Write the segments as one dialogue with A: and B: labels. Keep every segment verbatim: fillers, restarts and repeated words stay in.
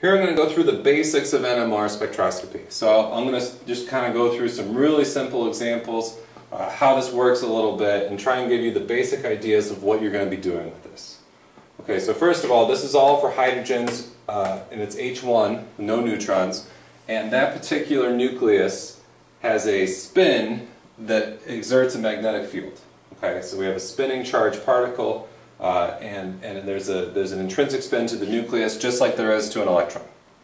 A: Here I'm going to go through the basics of N M R spectroscopy. So I'm going to just kind of go through some really simple examples, uh, how this works a little bit, and try and give you the basic ideas of what you're going to be doing with this. Okay, so first of all, this is all for hydrogens, uh, and it's H one, no neutrons, and that particular nucleus has a spin that exerts a magnetic field. Okay, so we have a spinning charged particle, uh, and, and there's, a, there's an intrinsic spin to the nucleus just like there is to an electron.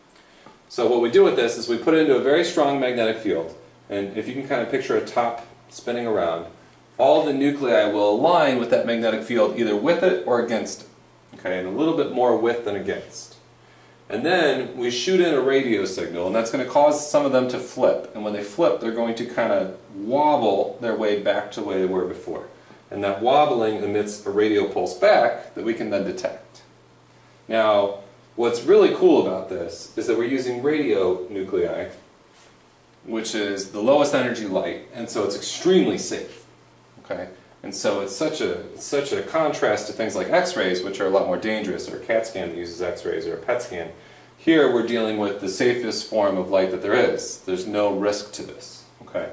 A: So what we do with this is we put it into a very strong magnetic field, and if you can kind of picture a top spinning around, all the nuclei will align with that magnetic field either with it or against it. Okay, and a little bit more with than against. And then we shoot in a radio signal, and that's going to cause some of them to flip. And when they flip, they're going to kind of wobble their way back to the way they were before. And that wobbling emits a radio pulse back that we can then detect. Now, what's really cool about this is that we're using radio nuclei, which is the lowest energy light, and so it's extremely safe. Okay? And so it's such a, such a contrast to things like X-rays, which are a lot more dangerous, or a CAT scan that uses X-rays, or a PET scan. Here we're dealing with the safest form of light that there is. There's no risk to this, okay?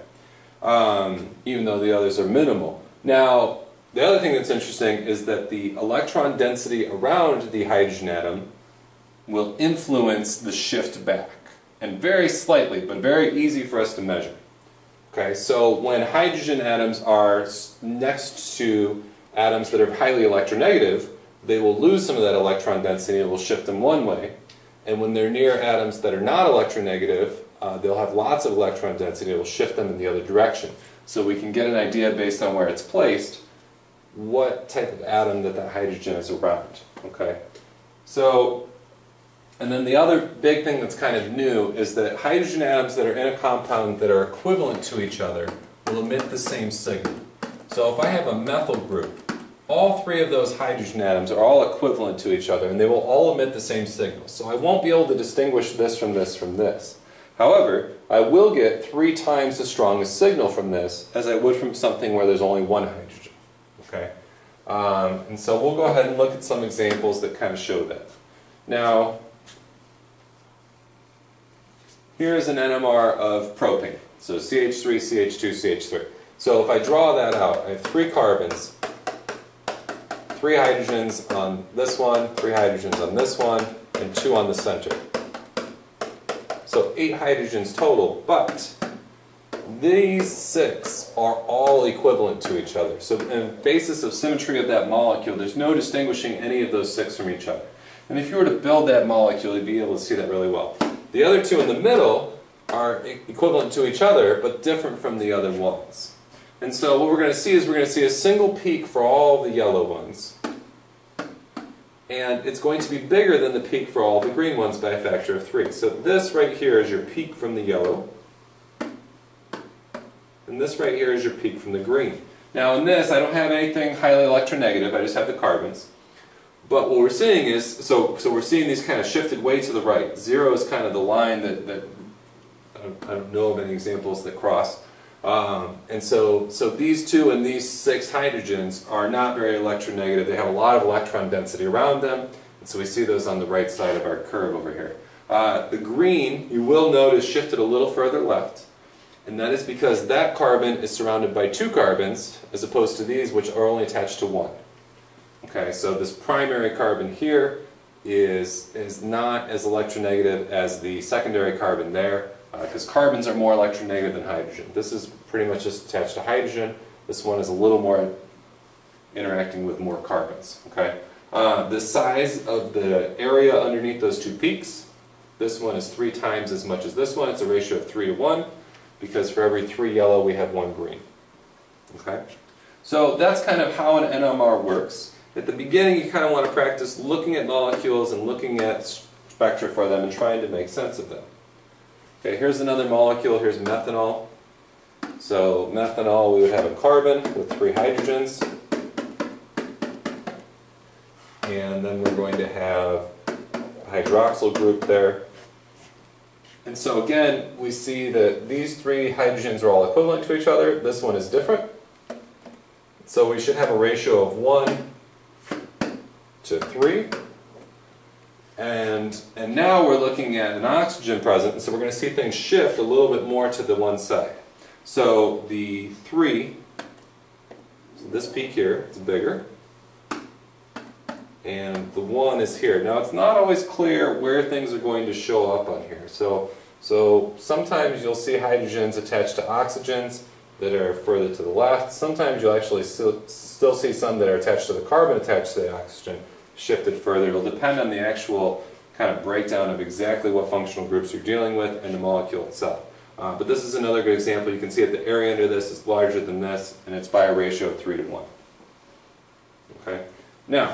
A: Um, even though the others are minimal. Now, the other thing that's interesting is that the electron density around the hydrogen atom will influence the shift back. And very slightly, but very easy for us to measure. Okay, so when hydrogen atoms are next to atoms that are highly electronegative, they will lose some of that electron density and it will shift them one way. And when they're near atoms that are not electronegative, uh, they'll have lots of electron density, it will shift them in the other direction. So we can get an idea based on where it's placed, what type of atom that that hydrogen is around. Okay, so and then the other big thing that's kind of new is that hydrogen atoms that are in a compound that are equivalent to each other will emit the same signal. So if I have a methyl group, all three of those hydrogen atoms are all equivalent to each other and they will all emit the same signal. So I won't be able to distinguish this from this from this. However, I will get three times as strong a signal from this as I would from something where there's only one hydrogen. Okay? Um, and so we'll go ahead and look at some examples that kind of show that. Now, here's an N M R of propane. So C H three, C H two, C H three. So if I draw that out, I have three carbons, three hydrogens on this one, three hydrogens on this one, and two on the center. So eight hydrogens total, but these six are all equivalent to each other. So in the basis of symmetry of that molecule, there's no distinguishing any of those six from each other. And if you were to build that molecule, you'd be able to see that really well. The other two in the middle are equivalent to each other, but different from the other ones. And so what we're going to see is we're going to see a single peak for all the yellow ones. And it's going to be bigger than the peak for all the green ones by a factor of three. So this right here is your peak from the yellow. And this right here is your peak from the green. Now in this, I don't have anything highly electronegative, I just have the carbons. But what we're seeing is, so, so we're seeing these kind of shifted way to the right. Zero is kind of the line that, that I, don't, I don't know of any examples that cross. Um, and so, so these two and these six hydrogens are not very electronegative. They have a lot of electron density around them. And so we see those on the right side of our curve over here. Uh, the green, you will notice, shifted a little further left. And that is because that carbon is surrounded by two carbons, as opposed to these, which are only attached to one. Okay, so this primary carbon here is, is not as electronegative as the secondary carbon there, because uh, carbons are more electronegative than hydrogen. This is pretty much just attached to hydrogen. This one is a little more interacting with more carbons. Okay, uh, the size of the area underneath those two peaks, this one is three times as much as this one. It's a ratio of three to one, because for every three yellow we have one green. Okay, so that's kind of how an N M R works. At the beginning, you kind of want to practice looking at molecules and looking at spectra for them and trying to make sense of them. Okay, here's another molecule. Here's methanol. So methanol, we would have a carbon with three hydrogens. And then we're going to have a hydroxyl group there. And so again, we see that these three hydrogens are all equivalent to each other. This one is different. So we should have a ratio of one to three. And, and now we're looking at an oxygen present, and so we're going to see things shift a little bit more to the one side. So the three, so this peak here, it's bigger, and the one is here. Now it's not always clear where things are going to show up on here. So, so sometimes you'll see hydrogens attached to oxygens that are further to the left. Sometimes you'll actually still, still see some that are attached to the carbon attached to the oxygen shifted further. It'll depend on the actual kind of breakdown of exactly what functional groups you're dealing with and the molecule itself. Uh, but this is another good example. You can see that the area under this is larger than this, and it's by a ratio of three to one. Okay? Now,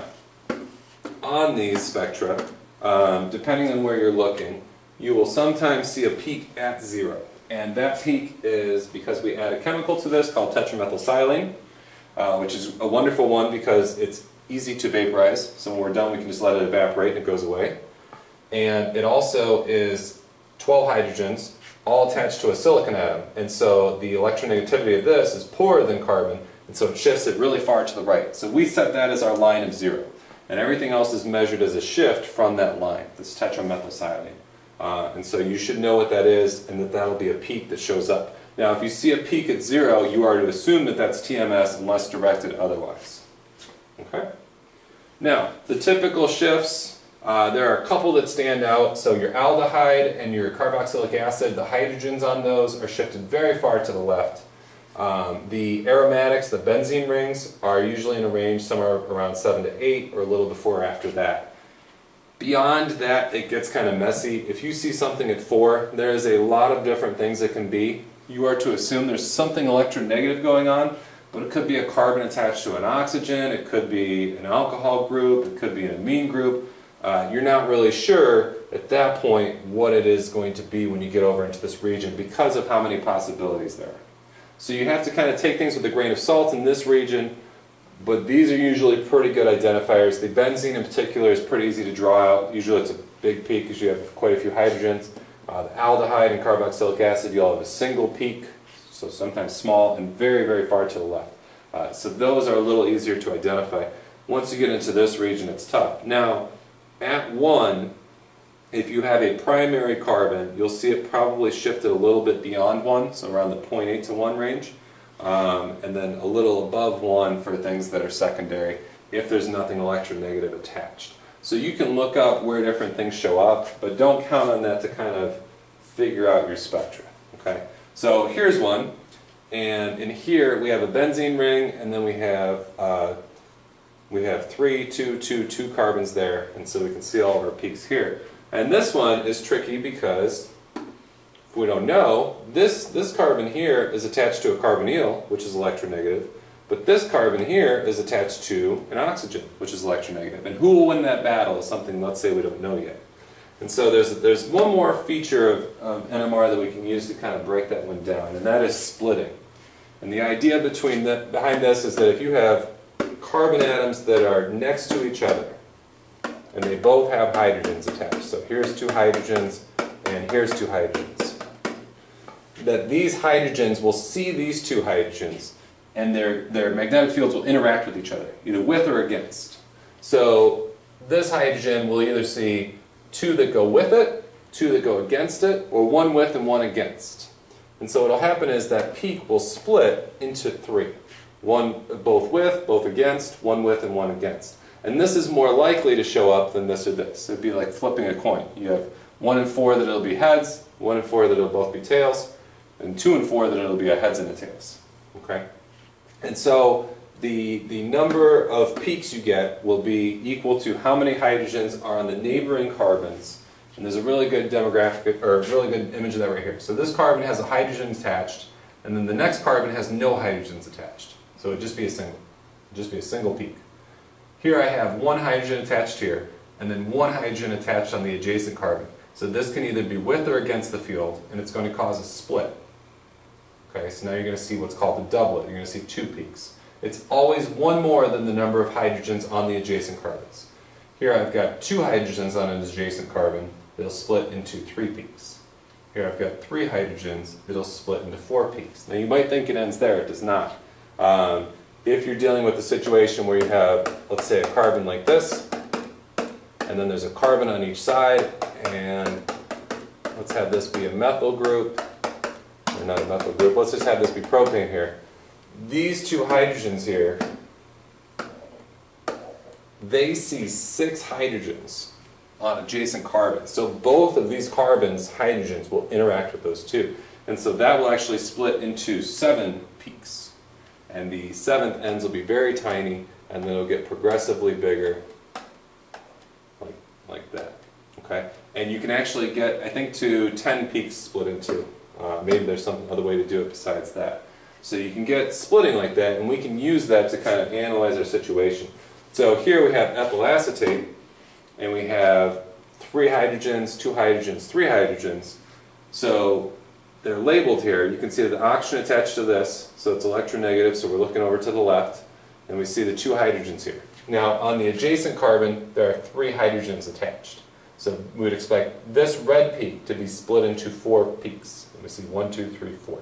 A: on these spectra, um, depending on where you're looking, you will sometimes see a peak at zero. And that peak is because we add a chemical to this called tetramethylsilane, uh, which is a wonderful one because it's easy to vaporize. So when we're done, we can just let it evaporate and it goes away. And it also is twelve hydrogens all attached to a silicon atom. And so the electronegativity of this is poorer than carbon, and so it shifts it really far to the right. So we set that as our line of zero. And everything else is measured as a shift from that line, this tetramethylsilane. Uh, and so you should know what that is, and that that'll be a peak that shows up. Now if you see a peak at zero, you are to assume that that's T M S unless directed otherwise. Okay? Now, the typical shifts, uh, there are a couple that stand out. So your aldehyde and your carboxylic acid, the hydrogens on those are shifted very far to the left. Um, the aromatics, the benzene rings, are usually in a range somewhere around seven to eight or a little before or after that. Beyond that, it gets kind of messy. If you see something at four, there's a lot of different things it can be. You are to assume there's something electronegative going on, but it could be a carbon attached to an oxygen, it could be an alcohol group, it could be an amine group. Uh, you're not really sure at that point what it is going to be when you get over into this region because of how many possibilities there are. So you have to kind of take things with a grain of salt in this region, but these are usually pretty good identifiers. The benzene in particular is pretty easy to draw out. Usually it's a big peak because you have quite a few hydrogens. Uh, the aldehyde and carboxylic acid, you'll have a single peak, so sometimes small and very, very far to the left. Uh, so those are a little easier to identify. Once you get into this region, it's tough. Now, at one, if you have a primary carbon, you'll see it probably shifted a little bit beyond one, so around the zero point eight to one range. Um, and then a little above one for things that are secondary if there's nothing electronegative attached. So you can look up where different things show up, but don't count on that to kind of figure out your spectra. Okay? So here's one, and in here we have a benzene ring, and then we have uh, we have three, two, two, two carbons there, and so we can see all of our peaks here. And this one is tricky because if we don't know, this, this carbon here is attached to a carbonyl, which is electronegative, but this carbon here is attached to an oxygen, which is electronegative. And who will win that battle is something, let's say, we don't know yet. And so there's, there's one more feature of, of N M R that we can use to kind of break that one down, and that is splitting. And the idea between the, behind this is that if you have carbon atoms that are next to each other, and they both have hydrogens attached, so here's two hydrogens, and here's two hydrogens, that these hydrogens will see these two hydrogens, and their, their magnetic fields will interact with each other, either with or against. So this hydrogen will either see two that go with it, two that go against it, or one with and one against. And so what will happen is that peak will split into three. One both with, both against, one with and one against. And this is more likely to show up than this or this. It would be like flipping a coin. You have one and four that it'll be heads, one and four that it'll both be tails, and two and four that it'll be a heads and a tails. Okay? And so the, the number of peaks you get will be equal to how many hydrogens are on the neighboring carbons. And there's a really good demographic, or a really good image of that right here. So this carbon has a hydrogen attached, and then the next carbon has no hydrogens attached. So it would just be a single, just be a single peak. Here I have one hydrogen attached here, and then one hydrogen attached on the adjacent carbon. So this can either be with or against the field, and it's going to cause a split. Okay, so now you're going to see what's called a doublet. You're going to see two peaks. It's always one more than the number of hydrogens on the adjacent carbons. Here I've got two hydrogens on an adjacent carbon. It'll split into three peaks. Here I've got three hydrogens. It'll split into four peaks. Now you might think it ends there. It does not. Um, if you're dealing with a situation where you have, let's say, a carbon like this, and then there's a carbon on each side, and let's have this be a methyl group, or not a methyl group, let's just have this be propane here. These two hydrogens here, they see six hydrogens on adjacent carbons. So both of these carbons, hydrogens, will interact with those two. And so that will actually split into seven peaks. And the seventh ends will be very tiny, and then it'll get progressively bigger, like, like that. Okay? And you can actually get, I think, to ten peaks split into. Uh, maybe there's some other way to do it besides that. So you can get splitting like that, and we can use that to kind of analyze our situation. So here we have ethyl acetate, and we have three hydrogens, two hydrogens, three hydrogens. So they're labeled here. You can see the oxygen attached to this, so it's electronegative, so we're looking over to the left, and we see the two hydrogens here. Now on the adjacent carbon, there are three hydrogens attached. So we would expect this red peak to be split into four peaks. And we see one, two, three, four.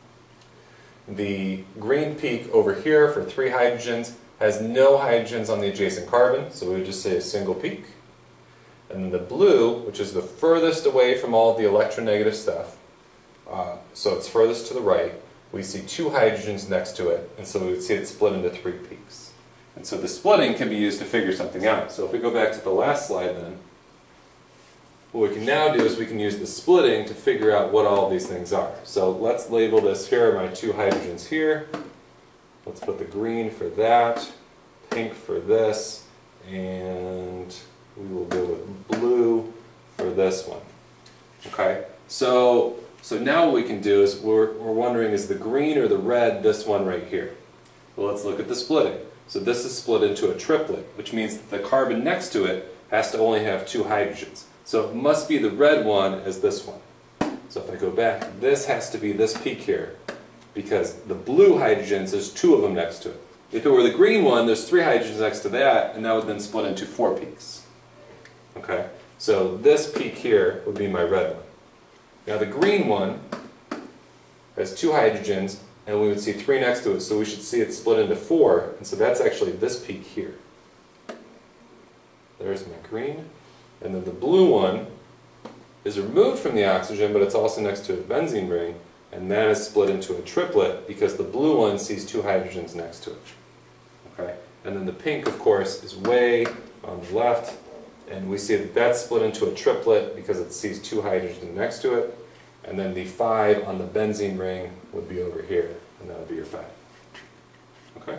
A: The green peak over here for three hydrogens has no hydrogens on the adjacent carbon, so we would just say a single peak. And then the blue, which is the furthest away from all of the electronegative stuff, uh, so it's furthest to the right, we see two hydrogens next to it, and so we would see it split into three peaks. And so the splitting can be used to figure something out. So if we go back to the last slide then, what we can now do is we can use the splitting to figure out what all of these things are. So let's label this, here are my two hydrogens here. Let's put the green for that, pink for this, and we will go with blue for this one. Okay, so, so now what we can do is we're, we're wondering, is the green or the red this one right here? Well, let's look at the splitting. So this is split into a triplet, which means that the carbon next to it has to only have two hydrogens. So it must be the red one as this one. So if I go back, this has to be this peak here, because the blue hydrogens, there's two of them next to it. If it were the green one, there's three hydrogens next to that, and that would then split into four peaks. Okay, so this peak here would be my red one. Now the green one has two hydrogens, and we would see three next to it, so we should see it split into four, and so that's actually this peak here. There's my green. And then the blue one is removed from the oxygen, but it's also next to a benzene ring, and that is split into a triplet because the blue one sees two hydrogens next to it. Okay? And then the pink, of course, is way on the left, and we see that that's split into a triplet because it sees two hydrogens next to it, and then the five on the benzene ring would be over here, and that would be your five. Okay?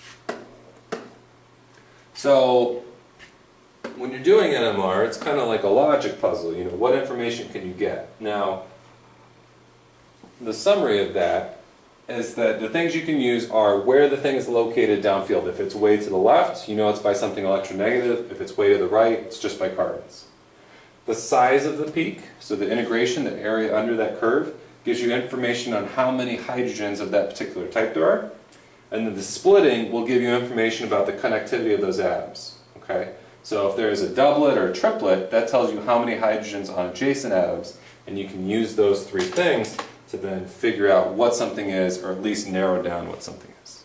A: So when you're doing N M R, it's kind of like a logic puzzle. You know, what information can you get? Now, the summary of that is that the things you can use are where the thing is located downfield. If it's way to the left, you know it's by something electronegative. If it's way to the right, it's just by carbons. The size of the peak, so the integration, the area under that curve, gives you information on how many hydrogens of that particular type there are. And then the splitting will give you information about the connectivity of those atoms. Okay? So if there is a doublet or a triplet, that tells you how many hydrogens on adjacent atoms, and you can use those three things to then figure out what something is, or at least narrow down what something is.